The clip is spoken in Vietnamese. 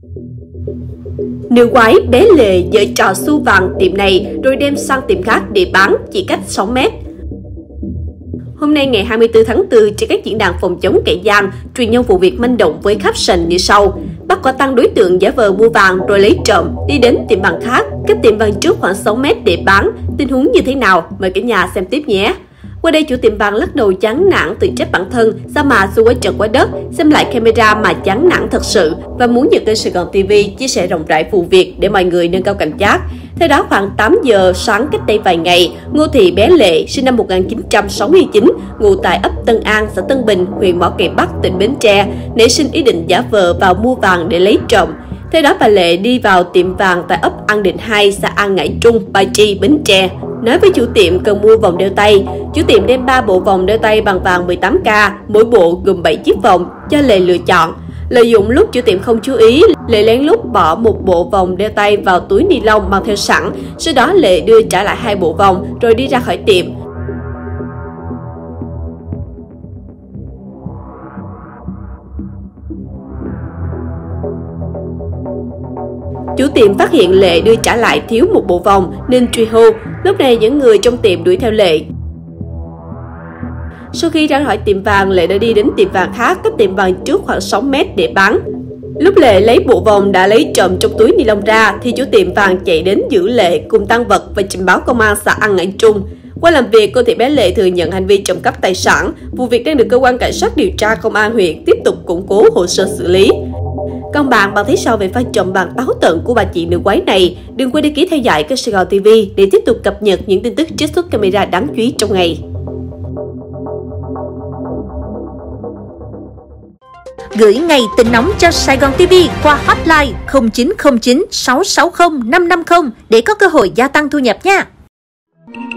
Nữ quái bé Lệ giở trò xu vàng tiệm này rồi đem sang tiệm khác để bán chỉ cách 6 mét. Hôm nay ngày 24 tháng 4, trên các diễn đàn phòng chống kẻ gian, truyền nhân vụ việc manh động với caption như sau: bắt quả tang đối tượng giả vờ mua vàng rồi lấy trộm, đi đến tiệm vàng khác, cách tiệm vàng trước khoảng 6 mét để bán. Tình huống như thế nào? Mời cả nhà xem tiếp nhé! Qua đây, chủ tiệm vàng lắc đầu chán nản tự trách bản thân, sao mà xui quá trời quá đất, xem lại camera mà chán nản thật sự, và muốn nhờ kênh Sài Gòn TV chia sẻ rộng rãi vụ việc để mọi người nâng cao cảnh giác. Theo đó, khoảng 8 giờ sáng cách đây vài ngày, Ngô Thị Bé Lệ, sinh năm 1969, ngụ tại ấp Tân An, xã Tân Bình, huyện Mỏ Cày Bắc, tỉnh Bến Tre, nảy sinh ý định giả vờ vào mua vàng để lấy trộm. Theo đó, bà Lệ đi vào tiệm vàng tại ấp An Định 2, xã An Ngãi Trung, Ba Tri, Bến Tre. Nói với chủ tiệm cần mua vòng đeo tay, chủ tiệm đem 3 bộ vòng đeo tay bằng vàng 18K, mỗi bộ gồm 7 chiếc vòng cho Lệ lựa chọn. Lợi dụng lúc chủ tiệm không chú ý, Lệ lén lút bỏ một bộ vòng đeo tay vào túi ni lông mang theo sẵn. Sau đó Lệ đưa trả lại 2 bộ vòng rồi đi ra khỏi tiệm. Chủ tiệm phát hiện Lệ đưa trả lại thiếu một bộ vòng nên truy hô. Lúc này những người trong tiệm đuổi theo Lệ. Sau khi ra khỏi tiệm vàng, Lệ đã đi đến tiệm vàng khác cách tiệm vàng trước khoảng 6 mét để bán. Lúc Lệ lấy bộ vòng đã lấy trộm trong túi ni lông ra thì chủ tiệm vàng chạy đến giữ Lệ cùng tang vật và trình báo công an xã An Ngãi Trung. Qua làm việc, cô Thị Bé Lệ thừa nhận hành vi trộm cắp tài sản. Vụ việc đang được cơ quan cảnh sát điều tra công an huyện tiếp tục củng cố hồ sơ xử lý. Còn bạn thấy sao về pha trộm vàng táo tợn của bà chị nữ quái này? Đừng quên đăng ký theo dõi kênh Sài Gòn TV để tiếp tục cập nhật những tin tức trích xuất camera đáng chú ý trong ngày. Gửi ngay tin nóng cho Sài Gòn TV qua hotline 0909 660 550 để có cơ hội gia tăng thu nhập nha.